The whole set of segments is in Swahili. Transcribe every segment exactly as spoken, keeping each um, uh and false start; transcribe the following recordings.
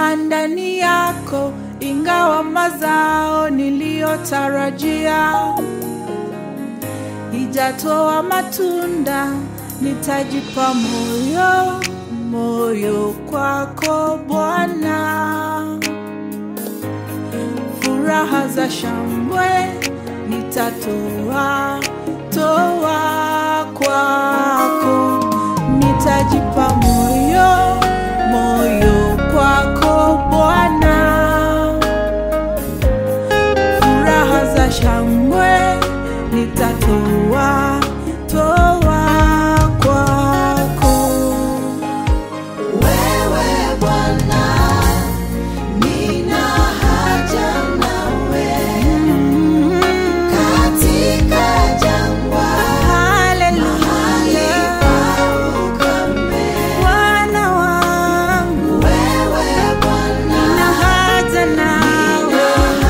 furaha ndani yako, ingawa mazao niliyotarajia hijatoa matunda. Nitajipa moyo, moyo kwako Bwana. Furaha za shangwe nitatoa, toa kwako. Nitajipa moyo, moyo kwako Bwana. Furaha za shangwe nitatoa, toa kwako. Wewe Bwana, nina haja nawe katika jangwa. Haleluya, Bwana wangu. Wewe Bwana, Nina haja nawe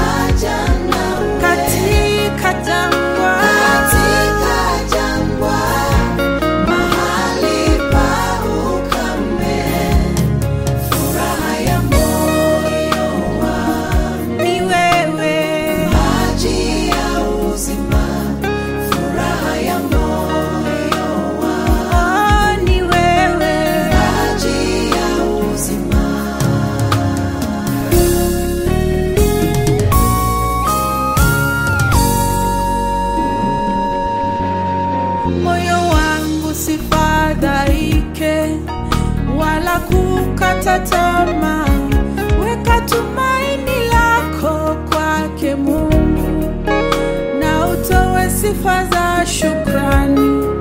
katika jangwa. katika jangwa, mahali pa ukame. Furaha ya moyo wangu Ni wewe, maji ya uzima. Furaha ya moyo wangu oh, ni wewe. maji ya uzima. Moyo wangu sifadhaike wala kukata tamaa. Weka tumaini lako kwake Mungu, na utoe sifa za shukrani.